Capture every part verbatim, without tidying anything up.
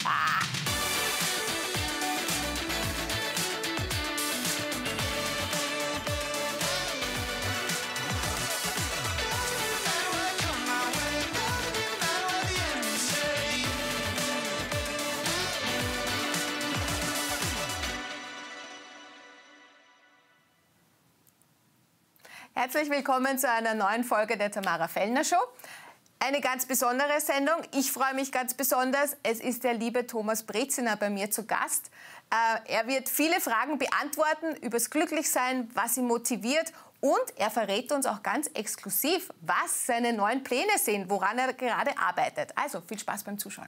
Herzlich willkommen zu einer neuen Folge der Tamara Fellner Show. Eine ganz besondere Sendung. Ich freue mich ganz besonders. Es ist der liebe Thomas Brezina bei mir zu Gast. Äh, er wird viele Fragen beantworten übers Glücklichsein, was ihn motiviert. Und er verrät uns auch ganz exklusiv, was seine neuen Pläne sind, woran er gerade arbeitet. Also viel Spaß beim Zuschauen.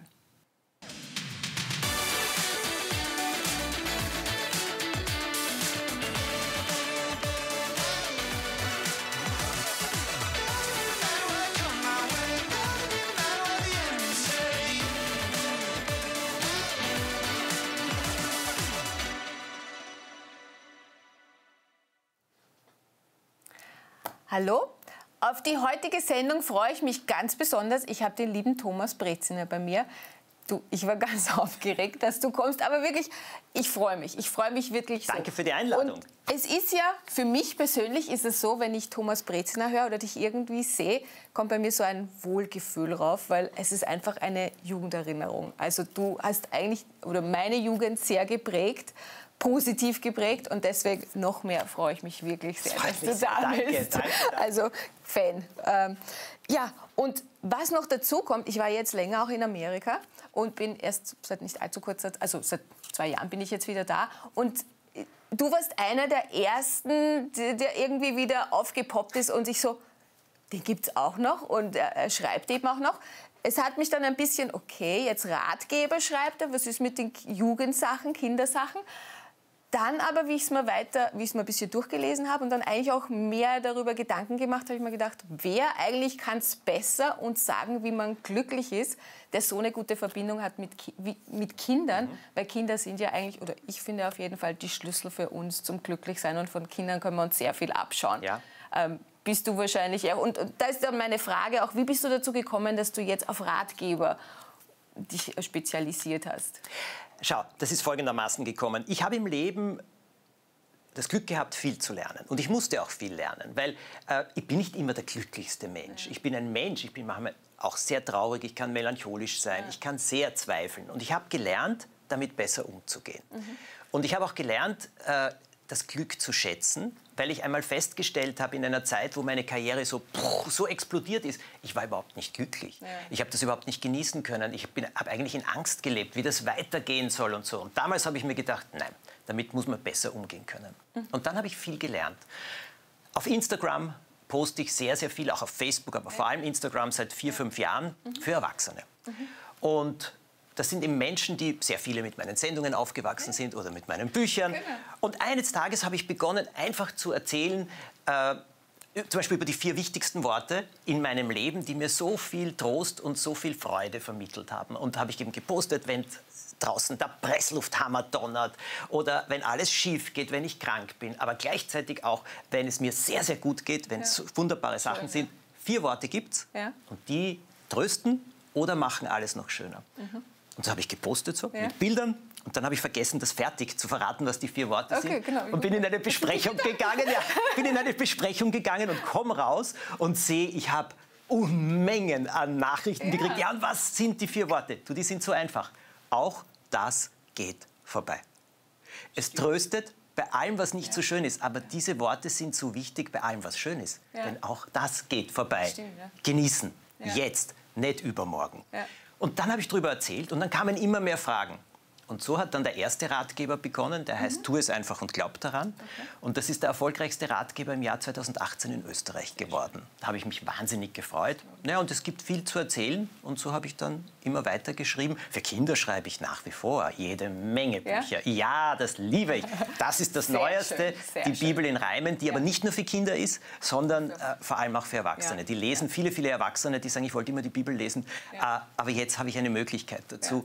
Hallo, auf die heutige Sendung freue ich mich ganz besonders. Ich habe den lieben Thomas Brezina bei mir. Du, ich war ganz aufgeregt, dass du kommst, aber wirklich, ich freue mich. Ich freue mich wirklich so. Danke für die Einladung. Und es ist ja, für mich persönlich ist es so, wenn ich Thomas Brezina höre oder dich irgendwie sehe, kommt bei mir so ein Wohlgefühl rauf, weil es ist einfach eine Jugenderinnerung. Also du hast eigentlich, oder meine Jugend sehr geprägt, positiv geprägt und deswegen noch mehr freue ich mich wirklich sehr, dass du da danke, bist. danke, danke. Also Fan. Ähm, ja, und was noch dazu kommt, ich war jetzt länger auch in Amerika und bin erst seit nicht allzu kurzer Zeit, also seit zwei Jahren bin ich jetzt wieder da und du warst einer der Ersten, der irgendwie wieder aufgepoppt ist und ich so, den gibt's auch noch und er schreibt eben auch noch. Es hat mich dann ein bisschen, okay, jetzt Ratgeber schreibt er, was ist mit den Jugendsachen, Kindersachen? Dann aber, wie ich es mir weiter, wie ich es mir ein bisschen durchgelesen habe und dann eigentlich auch mehr darüber Gedanken gemacht, habe ich mir gedacht, wer eigentlich kann es besser und sagen, wie man glücklich ist, der so eine gute Verbindung hat mit, wie, mit Kindern, mhm. weil Kinder sind ja eigentlich, oder ich finde auf jeden Fall die Schlüssel für uns zum Glücklichsein und von Kindern können wir uns sehr viel abschauen. Ja. Ähm, bist du wahrscheinlich, ja, und, und da ist dann meine Frage auch, wie bist du dazu gekommen, dass du jetzt auf Ratgeber dich spezialisiert hast? Schau, das ist folgendermaßen gekommen. Ich habe im Leben das Glück gehabt, viel zu lernen. Und ich musste auch viel lernen, weil äh, ich bin nicht immer der glücklichste Mensch. Ich bin ein Mensch, ich bin manchmal auch sehr traurig, ich kann melancholisch sein, ich kann sehr zweifeln. Und ich habe gelernt, damit besser umzugehen. Mhm. Und ich habe auch gelernt, äh, das Glück zu schätzen, weil ich einmal festgestellt habe in einer Zeit, wo meine Karriere so, so explodiert ist, ich war überhaupt nicht glücklich. Ja. Ich habe das überhaupt nicht genießen können. Ich habe eigentlich in Angst gelebt, wie das weitergehen soll und so. Und damals habe ich mir gedacht, nein, damit muss man besser umgehen können. Mhm. Und dann habe ich viel gelernt. Auf Instagram poste ich sehr, sehr viel, auch auf Facebook, aber ja. vor allem Instagram seit vier, fünf Jahren mhm. für Erwachsene. Mhm. Und das sind eben Menschen, die sehr viele mit meinen Sendungen aufgewachsen sind oder mit meinen Büchern. Genau. Und eines Tages habe ich begonnen, einfach zu erzählen, äh, zum Beispiel über die vier wichtigsten Worte in meinem Leben, die mir so viel Trost und so viel Freude vermittelt haben. Und habe ich eben gepostet, wenn draußen der Presslufthammer donnert oder wenn alles schief geht, wenn ich krank bin, aber gleichzeitig auch, wenn es mir sehr, sehr gut geht, wenn es ja. wunderbare Sachen Schön, sind. Vier Worte gibt's ja. und die trösten oder machen alles noch schöner. Mhm. Und so habe ich gepostet, so, ja. mit Bildern. Und dann habe ich vergessen, das fertig zu verraten, was die vier Worte okay, sind. Genau. Und bin in eine Besprechung gegangen. Ja, bin in eine Besprechung gegangen und komme raus und sehe, ich habe Unmengen an Nachrichten ja. gekriegt. Ja, und was sind die vier Worte? Du, die sind so einfach. Auch das geht vorbei. Es tröstet bei allem, was nicht ja. so schön ist. Aber diese Worte sind so wichtig bei allem, was schön ist. Ja. Denn auch das geht vorbei. Stimmt, ja. Genießen. Ja. Jetzt, nicht übermorgen. Ja. Und dann habe ich darüber erzählt und dann kamen immer mehr Fragen. Und so hat dann der erste Ratgeber begonnen, der heißt mhm. Tu es einfach und glaub daran. Okay. Und das ist der erfolgreichste Ratgeber im Jahr zweitausendachtzehn in Österreich geworden. Da habe ich mich wahnsinnig gefreut. Naja, und es gibt viel zu erzählen und so habe ich dann immer weiter geschrieben. Für Kinder schreibe ich nach wie vor jede Menge Bücher. Ja, ja das liebe ich. Das ist das Sehr Neueste, die schön. Bibel in Reimen, die ja. aber nicht nur für Kinder ist, sondern äh, vor allem auch für Erwachsene. Ja. Die lesen, viele, viele Erwachsene, die sagen, ich wollte immer die Bibel lesen, ja. äh, aber jetzt habe ich eine Möglichkeit dazu. Ja.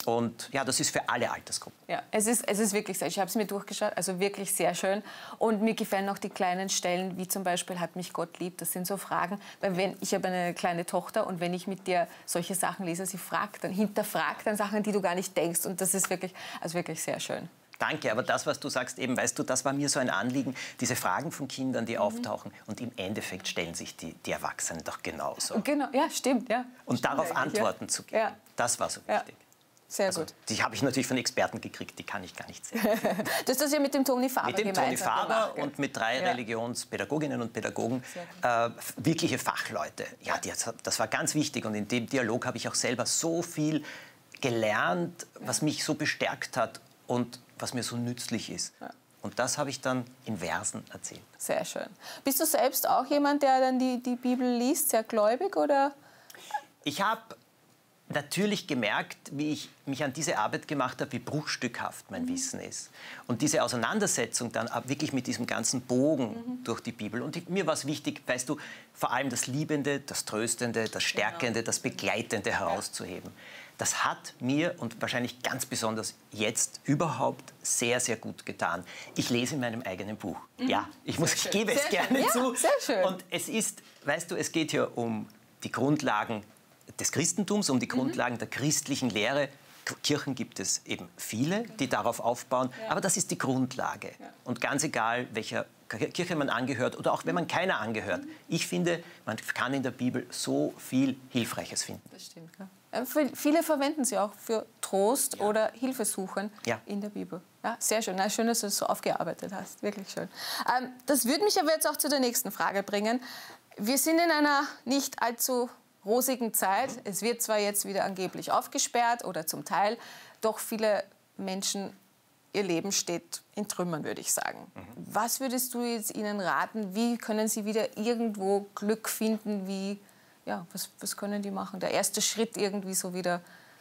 Und ja, das ist für alle Altersgruppen. Ja, es ist, es ist wirklich sehr. Ich habe es mir durchgeschaut, also wirklich sehr schön. Und mir gefallen auch die kleinen Stellen, wie zum Beispiel hat mich Gott lieb. Das sind so Fragen, weil wenn ich habe eine kleine Tochter und wenn ich mit dir solche Sachen lese, sie fragt dann, hinterfragt dann Sachen, die du gar nicht denkst. Und das ist wirklich, also wirklich sehr schön. Danke, aber das, was du sagst, eben, weißt du, das war mir so ein Anliegen, diese Fragen von Kindern, die mhm. auftauchen. Und im Endeffekt stellen sich die, die Erwachsenen doch genauso. Genau, ja, stimmt, ja. Und stimmt darauf Antworten ja. zu geben, ja. das war so wichtig. Ja. Sehr also, gut. Die habe ich natürlich von Experten gekriegt, die kann ich gar nicht sehen. Du hast das ja mit dem Toni Faber Mit dem Toni Faber und mit drei ja. Religionspädagoginnen und Pädagogen, äh, wirkliche Fachleute. Ja, die, das war ganz wichtig und in dem Dialog habe ich auch selber so viel gelernt, was mich so bestärkt hat und was mir so nützlich ist. Ja. Und das habe ich dann in Versen erzählt. Sehr schön. Bist du selbst auch jemand, der dann die, die Bibel liest, sehr gläubig, oder? Ich habe natürlich gemerkt, wie ich mich an diese Arbeit gemacht habe, wie bruchstückhaft mein mhm. Wissen ist. Und diese Auseinandersetzung dann wirklich mit diesem ganzen Bogen mhm. durch die Bibel. Und mir war es wichtig, weißt du, vor allem das Liebende, das Tröstende, das Stärkende, genau. das Begleitende herauszuheben. Das hat mir und wahrscheinlich ganz besonders jetzt überhaupt sehr, sehr gut getan. Ich lese in meinem eigenen Buch. Mhm. Ja, ich, muss, ich gebe es gerne ja, zu. Sehr schön. Und es ist, weißt du, es geht hier um die Grundlagen des Christentums, um die Grundlagen mhm. der christlichen Lehre. Kirchen gibt es eben viele, die darauf aufbauen, ja. aber das ist die Grundlage. Ja. Und ganz egal, welcher Kirche man angehört oder auch wenn man keiner angehört, mhm. ich finde, man kann in der Bibel so viel Hilfreiches finden. Das stimmt, ja. Viele verwenden sie auch für Trost ja. oder Hilfesuchen ja. in der Bibel. Ja, sehr schön. Na, schön, dass du das so aufgearbeitet hast. Wirklich schön. Ähm, das würde mich aber jetzt auch zu der nächsten Frage bringen. Wir sind in einer nicht allzu rosigen Zeit. Es wird zwar jetzt wieder angeblich aufgesperrt oder zum Teil, doch viele Menschen, ihr Leben steht in Trümmern, würde ich sagen. Mhm. Was würdest du jetzt ihnen raten? Wie können sie wieder irgendwo Glück finden? Wie, ja, was, was können die machen? Der erste Schritt irgendwie so wieder.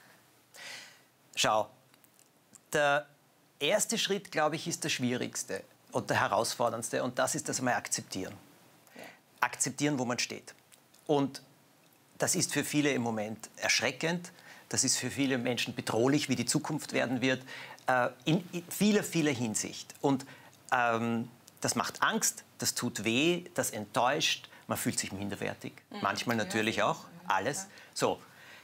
Schau, der erste Schritt, glaube ich, ist der schwierigste und der herausforderndste. Und das ist das einmal akzeptieren. Ja. Akzeptieren, wo man steht. Und das ist für viele im Moment erschreckend. Das ist für viele Menschen bedrohlich, wie die Zukunft werden wird, äh, in, in vieler, vieler Hinsicht. Und ähm, das macht Angst, das tut weh, das enttäuscht. Man fühlt sich minderwertig, mhm. manchmal natürlich ja. auch, alles. So,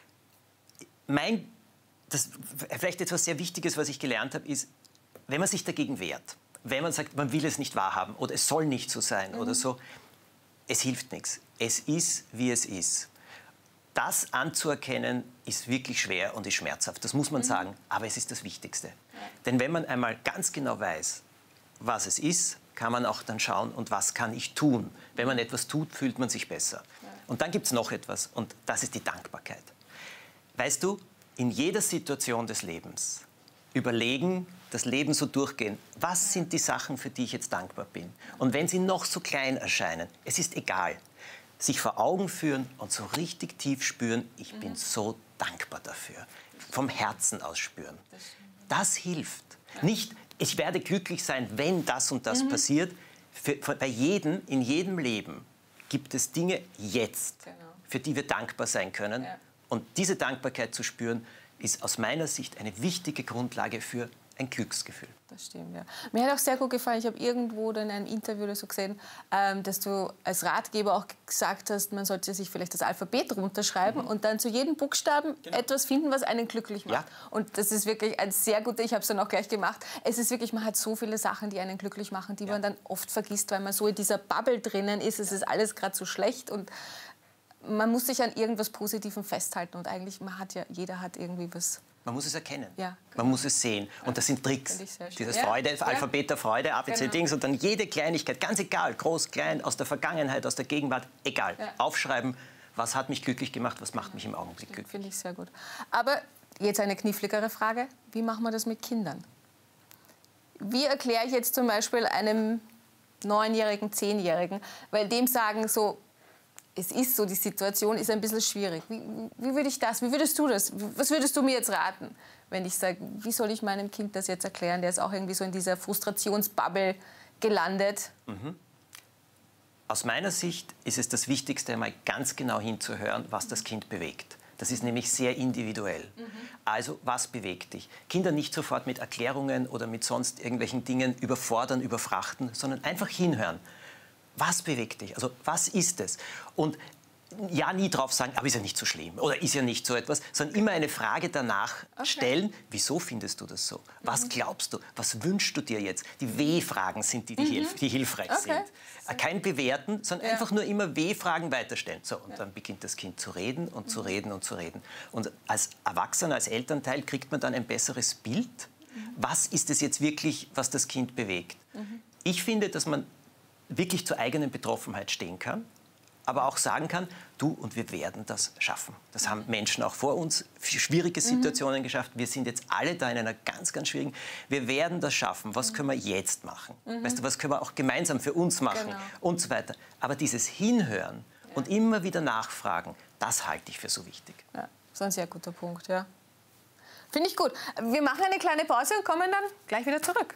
mein, das, vielleicht etwas sehr Wichtiges, was ich gelernt habe, ist, wenn man sich dagegen wehrt, wenn man sagt, man will es nicht wahrhaben oder es soll nicht so sein mhm. oder so, es hilft nichts. Es ist, wie es ist. Das anzuerkennen, ist wirklich schwer und ist schmerzhaft. Das muss man mhm. sagen, aber es ist das Wichtigste. Ja. Denn wenn man einmal ganz genau weiß, was es ist, kann man auch dann schauen, und was kann ich tun. Wenn man etwas tut, fühlt man sich besser. Ja. Und dann gibt es noch etwas, und das ist die Dankbarkeit. Weißt du, in jeder Situation des Lebens überlegen, das Leben so durchgehen, was sind die Sachen, für die ich jetzt dankbar bin. Und wenn sie noch so klein erscheinen, es ist egal. Sich vor Augen führen und so richtig tief spüren, ich mhm. bin so dankbar dafür. Vom Herzen aus spüren. Das hilft. Ja. Nicht, ich werde glücklich sein, wenn das und das mhm. passiert. Für, für, bei jedem, in jedem Leben gibt es Dinge jetzt, genau. für die wir dankbar sein können. Ja. Und diese Dankbarkeit zu spüren, ist aus meiner Sicht eine wichtige Grundlage für ein Glücksgefühl. Das stimmt, ja. Mir hat auch sehr gut gefallen, ich habe irgendwo in einem Interview oder so gesehen, ähm, dass du als Ratgeber auch gesagt hast, man sollte sich vielleicht das Alphabet runterschreiben mhm. und dann zu jedem Buchstaben genau. etwas finden, was einen glücklich macht. Ja. Und das ist wirklich ein sehr guter, ich habe es dann auch gleich gemacht, es ist wirklich, man hat so viele Sachen, die einen glücklich machen, die ja. man dann oft vergisst, weil man so in dieser Bubble drinnen ist, es ist alles gerade so schlecht und man muss sich an irgendwas Positivem festhalten und eigentlich, man hat ja, jeder hat irgendwie was. Man muss es erkennen, ja, genau. man muss es sehen. Und das sind Tricks. Dieses ja. Freude, ja. Alphabet der Freude, A B C Dings genau. und dann jede Kleinigkeit, ganz egal, groß, klein, aus der Vergangenheit, aus der Gegenwart, egal. Ja. Aufschreiben, was hat mich glücklich gemacht, was macht mich im Augenblick glücklich. Finde ich sehr gut. Aber jetzt eine kniffligere Frage, wie machen wir das mit Kindern? Wie erkläre ich jetzt zum Beispiel einem Neunjährigen, Zehnjährigen, weil dem sagen so, es ist so, die Situation ist ein bisschen schwierig. Wie, wie würde ich das, wie würdest du das, was würdest du mir jetzt raten, wenn ich sage, wie soll ich meinem Kind das jetzt erklären? Der ist auch irgendwie so in dieser Frustrationsbubble gelandet. Mhm. Aus meiner Sicht ist es das Wichtigste, einmal ganz genau hinzuhören, was das Kind bewegt. Das ist nämlich sehr individuell. Mhm. Also, was bewegt dich? Kinder nicht sofort mit Erklärungen oder mit sonst irgendwelchen Dingen überfordern, überfrachten, sondern einfach hinhören. Was bewegt dich? Also, was ist es? Und ja, nie drauf sagen, aber ist ja nicht so schlimm oder ist ja nicht so etwas, sondern immer eine Frage danach okay. stellen, wieso findest du das so? Was mhm. glaubst du? Was wünschst du dir jetzt? Die W-Fragen sind die, die, mhm. hilf die hilfreich okay. sind. Kein Bewerten, sondern ja. einfach nur immer W-Fragen weiterstellen. So, und ja. dann beginnt das Kind zu reden und mhm. zu reden und zu reden. Und als Erwachsener, als Elternteil kriegt man dann ein besseres Bild. Mhm. Was ist es jetzt wirklich, was das Kind bewegt? Mhm. Ich finde, dass man wirklich zur eigenen Betroffenheit stehen kann, aber auch sagen kann, du und wir werden das schaffen. Das haben Menschen auch vor uns schwierige Situationen mhm. geschafft. Wir sind jetzt alle da in einer ganz, ganz schwierigen. Wir werden das schaffen. Was können wir jetzt machen? Mhm. Weißt du, was können wir auch gemeinsam für uns machen? Genau. Und so weiter. Aber dieses Hinhören ja. und immer wieder nachfragen, das halte ich für so wichtig. Ja, das ist ein sehr guter Punkt, ja. Finde ich gut. Wir machen eine kleine Pause und kommen dann gleich wieder zurück.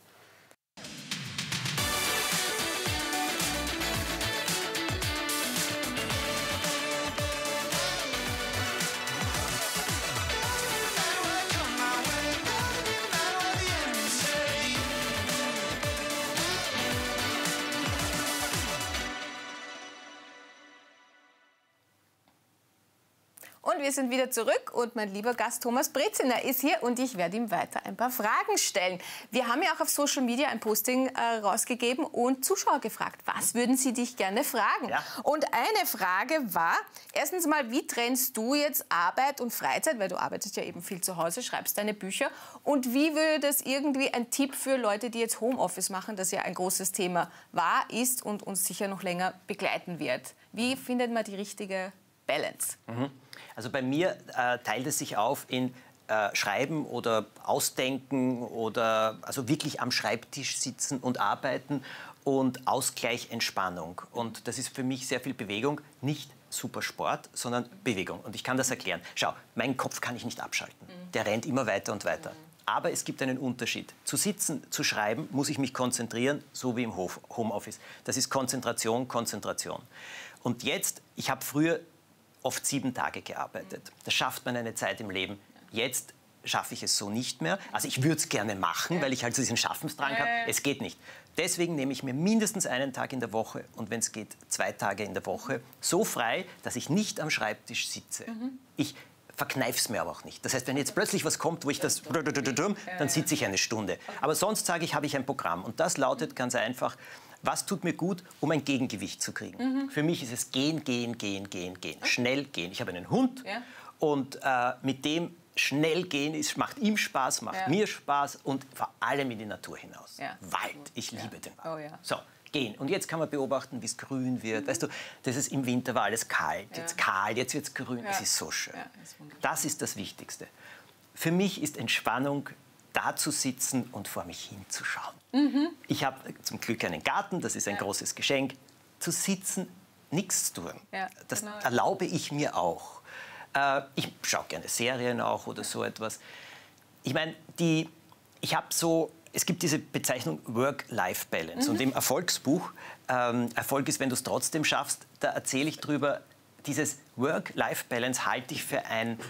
Und wir sind wieder zurück und mein lieber Gast Thomas Breziner ist hier und ich werde ihm weiter ein paar Fragen stellen. Wir haben ja auch auf Social Media ein Posting äh, rausgegeben und Zuschauer gefragt, was würden sie dich gerne fragen? Ja. Und eine Frage war, erstens mal, wie trennst du jetzt Arbeit und Freizeit, weil du arbeitest ja eben viel zu Hause, schreibst deine Bücher und wie würde das irgendwie ein Tipp für Leute, die jetzt Homeoffice machen, das ja ein großes Thema war, ist und uns sicher noch länger begleiten wird. Wie findet man die richtige Balance? Mhm. Also bei mir äh, teilt es sich auf in äh, Schreiben oder Ausdenken oder also wirklich am Schreibtisch sitzen und arbeiten und Ausgleich, Entspannung. Und das ist für mich sehr viel Bewegung, nicht super Sport, sondern Bewegung. Und ich kann das erklären. Schau, meinen Kopf kann ich nicht abschalten. Der rennt immer weiter und weiter. Aber es gibt einen Unterschied. Zu sitzen, zu schreiben, muss ich mich konzentrieren, so wie im Homeoffice. Das ist Konzentration, Konzentration. Und jetzt, ich habe früher oft sieben Tage gearbeitet. Das schafft man eine Zeit im Leben. Jetzt schaffe ich es so nicht mehr. Also ich würde es gerne machen, weil ich halt so diesen Schaffensdrang habe. Es geht nicht. Deswegen nehme ich mir mindestens einen Tag in der Woche und wenn es geht, zwei Tage in der Woche so frei, dass ich nicht am Schreibtisch sitze. Ich verkneife es mir aber auch nicht. Das heißt, wenn jetzt plötzlich was kommt, wo ich das... dann sitze ich eine Stunde. Aber sonst sage ich, habe ich ein Programm. Und das lautet ganz einfach, was tut mir gut, um ein Gegengewicht zu kriegen? Mhm. Für mich ist es gehen, gehen, gehen, gehen, gehen. Schnell gehen. Ich habe einen Hund ja. und äh, mit dem schnell gehen ist, macht ihm Spaß, macht ja. mir Spaß und vor allem in die Natur hinaus. Ja. Wald. Ich liebe ja. den Wald. Oh, ja. So, gehen. Und jetzt kann man beobachten, wie es grün wird. Mhm. Weißt du, das ist im Winter war alles kalt. Ja. Jetzt kahl, jetzt wird es grün. Ja. Es ist so schön. Ja, ist das ist das Wichtigste. Für mich ist Entspannung, da zu sitzen und vor mich hinzuschauen. Mhm. Ich habe zum Glück einen Garten, das ist ein ja. großes Geschenk. Zu sitzen, nichts tun. Ja, das genau. erlaube ich mir auch. Äh, ich schaue gerne Serien auch oder so etwas. Ich meine, die, ich habe so, es gibt diese Bezeichnung Work-Life-Balance. Mhm. Und im Erfolgsbuch, ähm, Erfolg ist, wenn du es trotzdem schaffst, da erzähle ich drüber, dieses Work-Life-Balance halte ich für ein...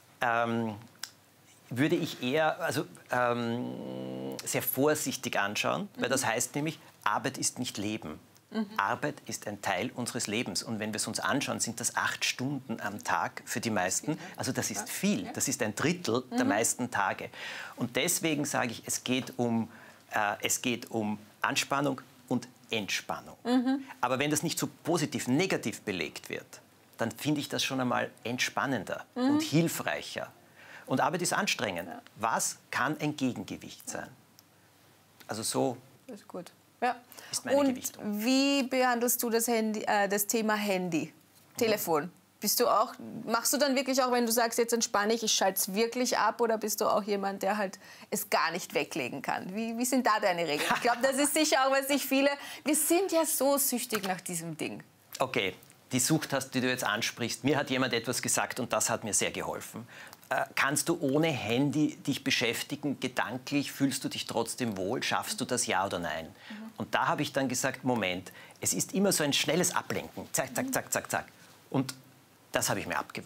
Ähm, würde ich eher also, ähm, sehr vorsichtig anschauen, weil mhm. das heißt nämlich, Arbeit ist nicht Leben. Mhm. Arbeit ist ein Teil unseres Lebens. Und wenn wir es uns anschauen, sind das acht Stunden am Tag für die meisten. Also das ist viel. Das ist ein Drittel mhm. der meisten Tage. Und deswegen sage ich, es geht um, äh, es geht um Anspannung und Entspannung. Mhm. Aber wenn das nicht so positiv, negativ belegt wird, dann finde ich das schon einmal entspannender mhm. und hilfreicher. Und Arbeit ist anstrengend. Ja. Was kann ein Gegengewicht sein? Also so das ist, gut. Ja. ist meine Und Gewichtung. Wie behandelst du das, Handy, äh, das Thema Handy, Telefon? Mhm. Bist du auch, machst du dann wirklich auch, wenn du sagst, jetzt entspanne ich, ich schalte es wirklich ab, oder bist du auch jemand, der halt es gar nicht weglegen kann? Wie, wie sind da deine Regeln? Ich glaube, das ist sicher auch, was sich viele... Wir sind ja so süchtig nach diesem Ding. Okay, die Sucht hast, die du jetzt ansprichst. Mir hat jemand etwas gesagt und das hat mir sehr geholfen. Äh, kannst du ohne Handy dich beschäftigen, gedanklich, fühlst du dich trotzdem wohl, schaffst du das, ja oder nein? Mhm. Und da habe ich dann gesagt, Moment, es ist immer so ein schnelles Ablenken, zack, zack, zack, zack, zack. Und das habe ich mir abgewöhnt.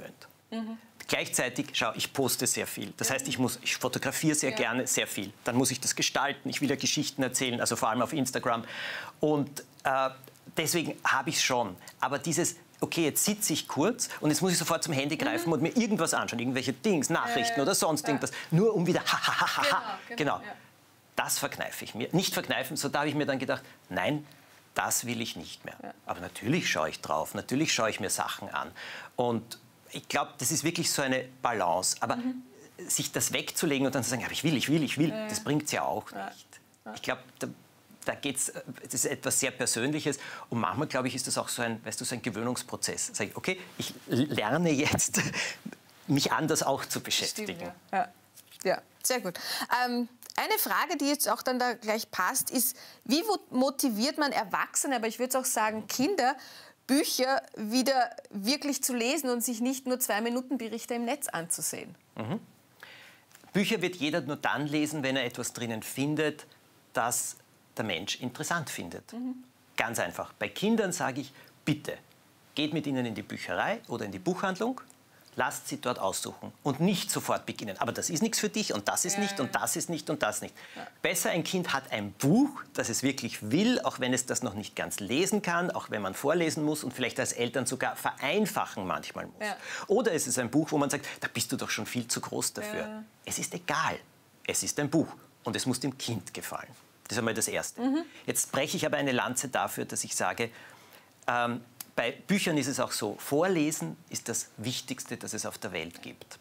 Mhm. Gleichzeitig, schau, ich poste sehr viel. Das heißt, ich, muss, ich fotografiere sehr ja. gerne sehr viel. Dann muss ich das gestalten. Ich will ja Geschichten erzählen, also vor allem auf Instagram. Und äh, deswegen habe ich es schon. Aber dieses, okay, jetzt sitze ich kurz und jetzt muss ich sofort zum Handy greifen mhm. und mir irgendwas anschauen. Irgendwelche Dings, Nachrichten äh, oder sonst ja. irgendwas. Nur um wieder, ha, ha, ha, ha, ha. Genau. genau. genau. Ja. Das verkneife ich mir. Nicht verkneifen, so da habe ich mir dann gedacht, nein, das will ich nicht mehr. Ja. Aber natürlich schaue ich drauf, natürlich schaue ich mir Sachen an. Und ich glaube, das ist wirklich so eine Balance. Aber mhm. sich das wegzulegen und dann zu sagen, aber ich will, ich will, ich will, ja. das bringt es ja auch ja. nicht. Ja. Ich glaube, da, da geht's, das ist etwas sehr Persönliches. Und manchmal, glaube ich, ist das auch so ein, weißt du, so ein Gewöhnungsprozess. Sag ich, okay, ich lerne jetzt, mich anders auch zu beschäftigen. Stimmt, ja. Ja. ja, sehr gut. Ähm, Eine Frage, die jetzt auch dann da gleich passt, ist, wie motiviert man Erwachsene, aber ich würde auch sagen Kinder, Bücher wieder wirklich zu lesen und sich nicht nur Zwei-Minuten-Berichte im Netz anzusehen? Mhm. Bücher wird jeder nur dann lesen, wenn er etwas drinnen findet, das der Mensch interessant findet. Mhm. Ganz einfach. Bei Kindern sage ich, bitte, geht mit ihnen in die Bücherei oder in die Buchhandlung, lasst sie dort aussuchen und nicht sofort beginnen. Aber das ist nichts für dich und das ist ja, nicht ja. und das ist nicht und das nicht. Ja. Besser, ein Kind hat ein Buch, das es wirklich will, auch wenn es das noch nicht ganz lesen kann, auch wenn man vorlesen muss und vielleicht als Eltern sogar vereinfachen manchmal muss. Ja. Oder es ist ein Buch, wo man sagt, da bist du doch schon viel zu groß dafür. Ja. Es ist egal. Es ist ein Buch und es muss dem Kind gefallen. Das ist einmal das Erste. Mhm. Jetzt breche ich aber eine Lanze dafür, dass ich sage, ähm, bei Büchern ist es auch so, Vorlesen ist das Wichtigste, das es auf der Welt gibt.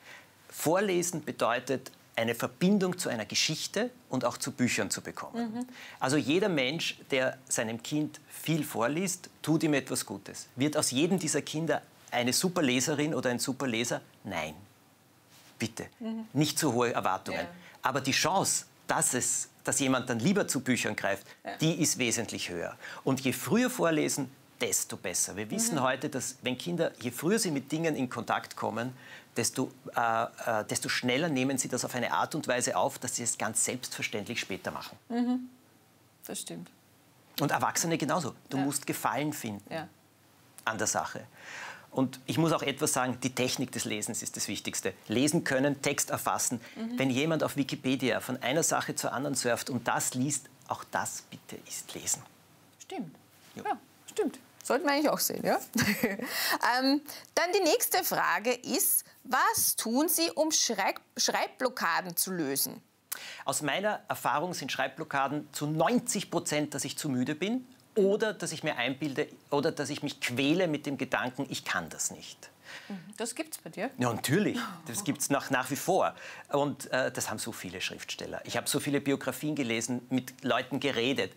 Vorlesen bedeutet, eine Verbindung zu einer Geschichte und auch zu Büchern zu bekommen. Mhm. Also jeder Mensch, der seinem Kind viel vorliest, tut ihm etwas Gutes. Wird aus jedem dieser Kinder eine super Leserin oder ein super Leser? Nein. Bitte. Mhm. Nicht zu hohe Erwartungen. Ja. Aber die Chance, dass es, dass jemand dann lieber zu Büchern greift, ja. die ist wesentlich höher. Und je früher vorlesen, desto besser. Wir wissen mhm. heute, dass wenn Kinder, je früher sie mit Dingen in Kontakt kommen, desto, äh, äh, desto schneller nehmen sie das auf eine Art und Weise auf, dass sie es ganz selbstverständlich später machen. Mhm. Das stimmt. Und Erwachsene genauso. Du ja. musst Gefallen finden ja. an der Sache. Und ich muss auch etwas sagen, die Technik des Lesens ist das Wichtigste. Lesen können, Text erfassen. Mhm. Wenn jemand auf Wikipedia von einer Sache zur anderen surft und das liest, auch das bitte ist Lesen. Stimmt. Ja, ja stimmt. Sollten wir eigentlich auch sehen, ja? ähm, dann die nächste Frage ist, was tun Sie, um Schreib Schreibblockaden zu lösen? Aus meiner Erfahrung sind Schreibblockaden zu neunzig Prozent, dass ich zu müde bin oder dass ich mir einbilde oder dass ich mich quäle mit dem Gedanken, ich kann das nicht. Das gibt's bei dir? Ja, natürlich. Das gibt es nach, nach wie vor. Und äh, das haben so viele Schriftsteller. Ich habe so viele Biografien gelesen, mit Leuten geredet.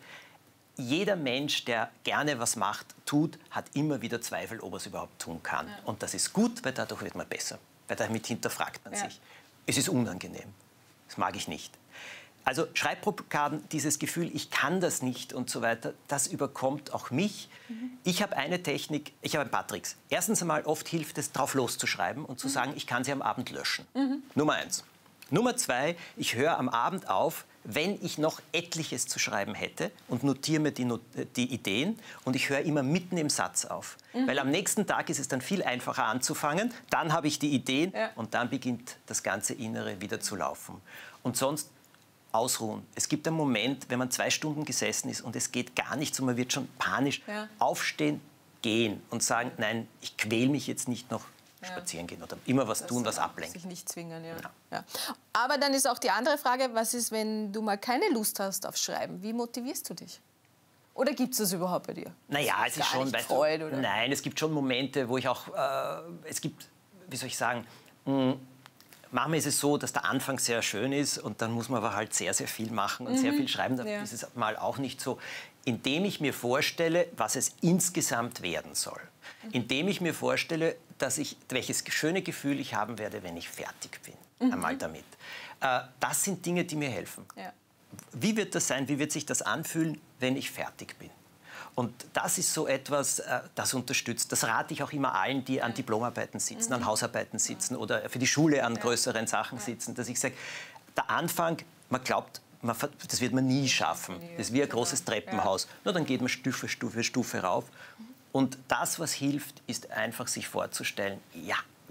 Jeder Mensch, der gerne was macht, tut, hat immer wieder Zweifel, ob er es überhaupt tun kann. Ja. Und das ist gut, weil dadurch wird man besser. Weil damit hinterfragt man ja. sich. Es ist unangenehm. Das mag ich nicht. Also Schreibblockaden, dieses Gefühl, ich kann das nicht und so weiter, das überkommt auch mich. Mhm. Ich habe eine Technik, ich habe ein paar Tricks. Erstens einmal, oft hilft es, drauf loszuschreiben und zu mhm. sagen, ich kann sie am Abend löschen. Mhm. Nummer eins. Nummer zwei, ich höre am Abend auf, wenn ich noch etliches zu schreiben hätte und notiere mir die, Not die Ideen und ich höre immer mitten im Satz auf. Mhm. Weil am nächsten Tag ist es dann viel einfacher anzufangen, dann habe ich die Ideen ja. und dann beginnt das ganze Innere wieder zu laufen. Und sonst ausruhen. Es gibt einen Moment, wenn man zwei Stunden gesessen ist und es geht gar nichts und man wird schon panisch, ja. aufstehen, gehen und sagen, nein, ich quäle mich jetzt nicht noch. Spazieren gehen oder immer was das tun, was ablenkt. Sich nicht zwingen, ja. Ja. Ja. Aber dann ist auch die andere Frage, was ist, wenn du mal keine Lust hast auf Schreiben? Wie motivierst du dich? Oder gibt es das überhaupt bei dir? Naja, es ist schon, weißt du, oder? Nein, es gibt schon Momente, wo ich auch, äh, es gibt, wie soll ich sagen, mh, manchmal ist es so, dass der Anfang sehr schön ist und dann muss man aber halt sehr, sehr viel machen und mhm. sehr viel schreiben. Dann ja. ist es mal auch nicht so, indem ich mir vorstelle, was es insgesamt werden soll. Mhm. Indem ich mir vorstelle, dass ich, welches schöne Gefühl ich haben werde, wenn ich fertig bin, mhm. einmal damit. Äh, das sind Dinge, die mir helfen. Ja. Wie wird das sein, wie wird sich das anfühlen, wenn ich fertig bin? Und das ist so etwas, äh, das unterstützt. Das rate ich auch immer allen, die an Diplomarbeiten sitzen, mhm. an Hausarbeiten sitzen oder für die Schule an ja. größeren Sachen ja. sitzen, dass ich sage, der Anfang, man glaubt, man, das wird man nie schaffen. Das ist wie ein großes Treppenhaus. Ja. Na, dann geht man Stufe, Stufe, Stufe rauf. Und das, was hilft, ist einfach sich vorzustellen, ja,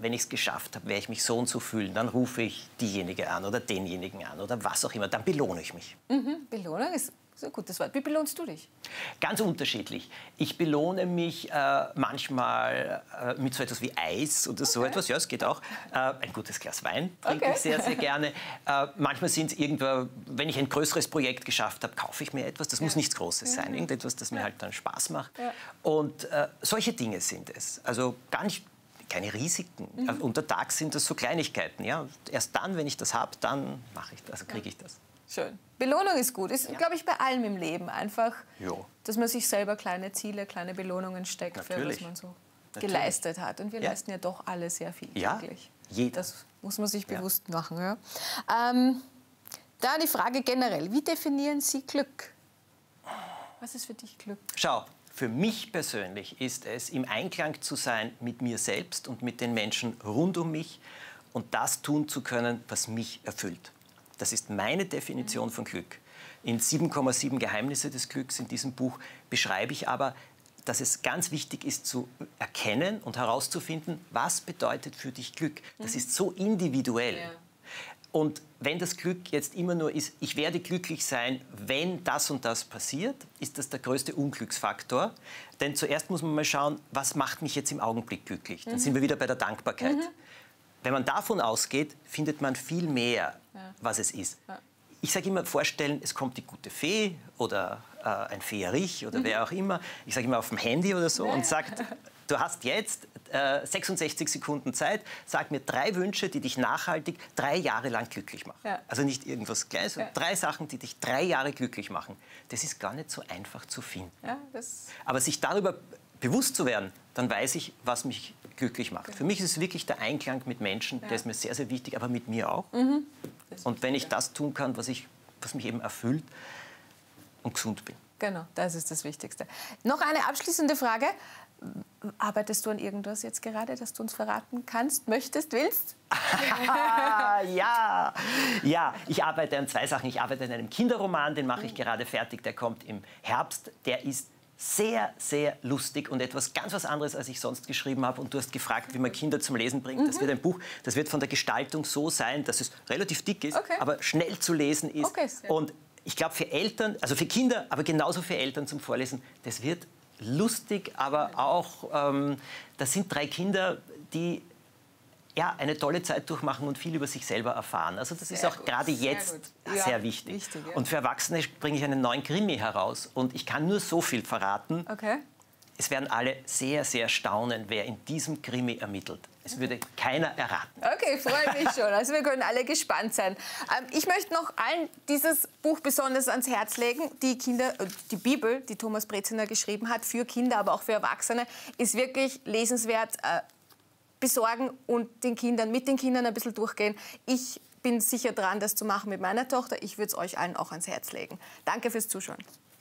wenn ich es geschafft habe, werde ich mich so und so fühlen. Dann rufe ich diejenige an oder denjenigen an oder was auch immer. Dann belohne ich mich. Mhm. Belohnung ist so ein gutes Wort. Wie belohnst du dich? Ganz unterschiedlich. Ich belohne mich äh, manchmal äh, mit so etwas wie Eis oder so okay. etwas. Ja, es geht auch. Äh, ein gutes Glas Wein trinke okay. ich sehr, sehr gerne. Äh, manchmal sind es irgendwo, wenn ich ein größeres Projekt geschafft habe, kaufe ich mir etwas. Das ja. muss nichts Großes ja. sein. Irgendetwas, das mir halt dann Spaß macht. Ja. Und äh, solche Dinge sind es. Also gar nicht keine Risiken. Mhm. Untertags sind das so Kleinigkeiten. Ja? Erst dann, wenn ich das habe, dann mache ich das, also kriege ich das. Schön. Belohnung ist gut. Ist, ja. glaube ich, bei allem im Leben einfach, jo. dass man sich selber kleine Ziele, kleine Belohnungen steckt, Natürlich. für was man so Natürlich. geleistet hat. Und wir ja. leisten ja doch alle sehr viel. Ja, wirklich. jeder. Das muss man sich bewusst ja. machen. Ja. Ähm, da die Frage generell. Wie definieren Sie Glück? Was ist für dich Glück? Schau, für mich persönlich ist es, im Einklang zu sein mit mir selbst und mit den Menschen rund um mich und das tun zu können, was mich erfüllt. Das ist meine Definition von Glück. In sieben Komma sieben Geheimnisse des Glücks in diesem Buch beschreibe ich aber, dass es ganz wichtig ist zu erkennen und herauszufinden, was bedeutet für dich Glück. Das ist so individuell. Ja. Und wenn das Glück jetzt immer nur ist, ich werde glücklich sein, wenn das und das passiert, ist das der größte Unglücksfaktor. Denn zuerst muss man mal schauen, was macht mich jetzt im Augenblick glücklich. Dann mhm. sind wir wieder bei der Dankbarkeit. Mhm. Wenn man davon ausgeht, findet man viel mehr, ja. was es ist. Ja. Ich sage immer, vorstellen, es kommt die gute Fee oder äh, ein Feerich oder mhm. wer auch immer. Ich sage immer auf dem Handy oder so ja. und sagt, du hast jetzt äh, sechsundsechzig Sekunden Zeit, sag mir drei Wünsche, die dich nachhaltig drei Jahre lang glücklich machen. Ja. Also nicht irgendwas Kleines, sondern ja. drei Sachen, die dich drei Jahre glücklich machen. Das ist gar nicht so einfach zu finden. Ja, das Aber sich darüber bewusst zu werden, dann weiß ich, was mich glücklich macht. Okay. Für mich ist es wirklich der Einklang mit Menschen, ja. der ist mir sehr, sehr wichtig, aber mit mir auch. Mhm. Und wenn ich das tun kann, was, ich, was mich eben erfüllt und gesund bin. Genau, das ist das Wichtigste. Noch eine abschließende Frage. Arbeitest du an irgendwas jetzt gerade, das du uns verraten kannst, möchtest, willst? ja, ja, ich arbeite an zwei Sachen. Ich arbeite an einem Kinderroman, den mache ich gerade fertig, der kommt im Herbst. Der ist sehr, sehr lustig und etwas ganz was anderes, als ich sonst geschrieben habe. Und du hast gefragt, wie man Kinder zum Lesen bringt. Mhm. Das wird ein Buch, das wird von der Gestaltung so sein, dass es relativ dick ist, okay. aber schnell zu lesen ist. Okay, und ich glaube, für Eltern, also für Kinder, aber genauso für Eltern zum Vorlesen, das wird lustig, aber auch, ähm, das sind drei Kinder, die ja, eine tolle Zeit durchmachen und viel über sich selber erfahren. Also das sehr ist auch gerade jetzt sehr, sehr wichtig. wichtig ja. Und für Erwachsene bringe ich einen neuen Krimi heraus und ich kann nur so viel verraten. Okay. Es werden alle sehr, sehr staunen, wer in diesem Krimi ermittelt. Es würde keiner erraten. Okay, freue mich schon. Also wir können alle gespannt sein. Ähm, ich möchte noch allen dieses Buch besonders ans Herz legen. Die Kinder, die Bibel, die Thomas Breziner geschrieben hat, für Kinder, aber auch für Erwachsene, ist wirklich lesenswert. Äh, besorgen und den Kindern, mit den Kindern ein bisschen durchgehen. Ich bin sicher dran, das zu machen mit meiner Tochter. Ich würde es euch allen auch ans Herz legen. Danke fürs Zuschauen.